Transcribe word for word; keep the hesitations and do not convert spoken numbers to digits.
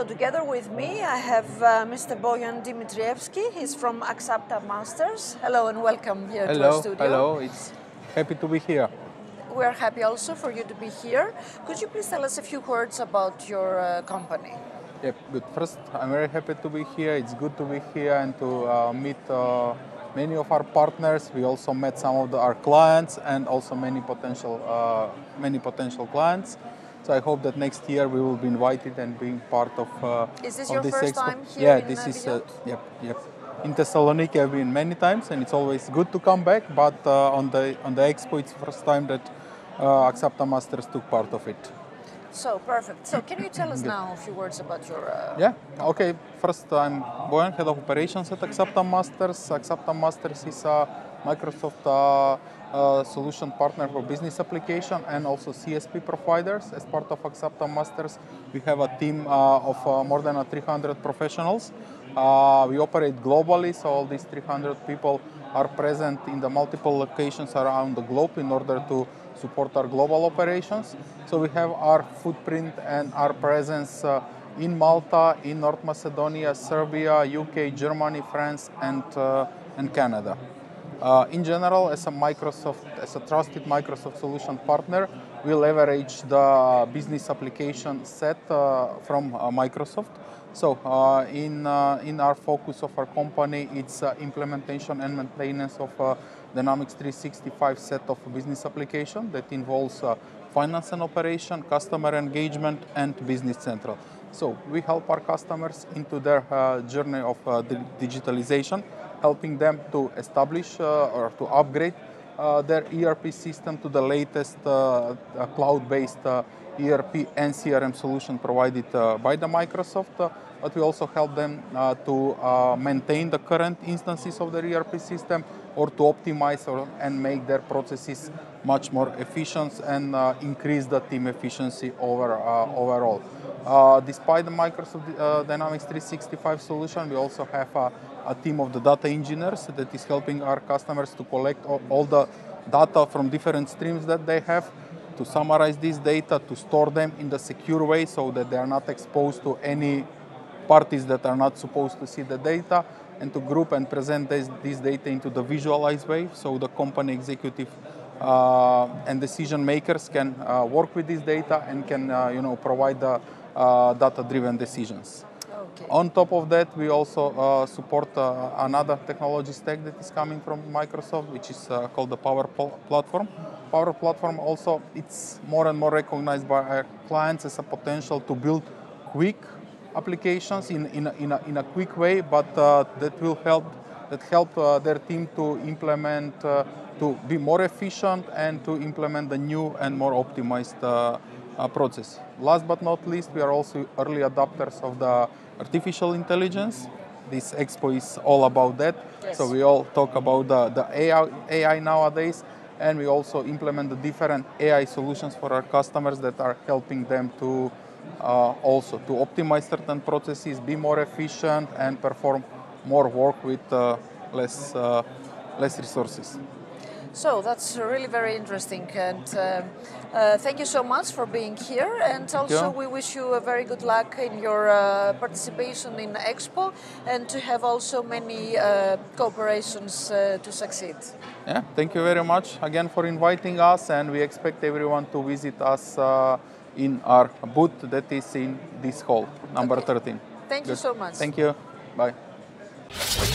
So together with me, I have uh, Mister Bojan Dimitrievski. He's from Axapta Masters. Hello and welcome here hello, to our studio. Hello, it's happy to be here. We're happy also for you to be here. Could you please tell us a few words about your uh, company? Yep, good. First, I'm very happy to be here. It's good to be here and to uh, meet uh, many of our partners. We also met some of the, our clients and also many potential, uh, many potential clients. So I hope that next year we will be invited and being part of. Uh, is this of your this first expo. time here yeah, in this uh, is uh, Beyond? yep, yep. In Thessaloniki, I've been many times, and it's always good to come back. But uh, on the on the expo, it's the first time that uh, Axapta Masters took part of it. So perfect. So can you tell us now a few words about your? Uh, yeah. Okay. First, I'm Bojan, head of operations at Axapta Masters. Axapta Masters is a Microsoft uh, uh, solution partner for business application and also C S P providers. As part of Axapta Masters, we have a team uh, of uh, more than uh, three hundred professionals. Uh, we operate globally, so all these three hundred people are present in the multiple locations around the globe in order to support our global operations. So we have our footprint and our presence uh, in Malta, in North Macedonia, Serbia, U K, Germany, France, and, uh, and Canada. Uh, in general, as a Microsoft, as a trusted Microsoft solution partner, we leverage the business application set uh, from uh, Microsoft. So uh, in, uh, in our focus of our company, it's uh, implementation and maintenance of uh, Dynamics three sixty-five set of business application that involves uh, finance and operation, customer engagement, and business central. So we help our customers into their uh, journey of uh, digitalization, helping them to establish uh, or to upgrade uh, their E R P system to the latest uh, uh, cloud-based uh, E R P and C R M solution provided uh, by the Microsoft, uh, but we also help them uh, to uh, maintain the current instances of their E R P system or to optimize or, and make their processes much more efficient and uh, increase the team efficiency over, uh, overall. Uh, despite the Microsoft uh, Dynamics three sixty-five solution, we also have a, a team of the data engineers that is helping our customers to collect all, all the data from different streams that they have, to summarize this data, to store them in the secure way so that they are not exposed to any parties that are not supposed to see the data, and to group and present this, this data into the visualized way so the company executive uh, and decision makers can uh, work with this data and can uh, you know, provide the uh, data-driven decisions. Okay. On top of that, we also uh, support uh, another technology stack that is coming from Microsoft, which is uh, called the Power Platform. Power Platform also, it's more and more recognized by our clients as a potential to build quick applications in, in, a, in, a, in a quick way, but uh, that will help that help uh, their team to implement, uh, to be more efficient and to implement the new and more optimized uh, uh, process. Last but not least, we are also early adopters of the artificial intelligence. This expo is all about that. Yes. So we all talk about the, the A I, A I nowadays, and we also implement the different A I solutions for our customers that are helping them to uh, also to optimize certain processes, be more efficient, and perform more work with uh, less, uh, less resources. So that's really very interesting, and uh, uh, thank you so much for being here. And thank also, you. we wish you a very good luck in your uh, participation in Expo, and to have also many uh, cooperations uh, to succeed. Yeah, thank you very much again for inviting us, and we expect everyone to visit us uh, in our booth that is in this hall, number okay. thirteen. Thank Good. you so much. Thank you. Bye.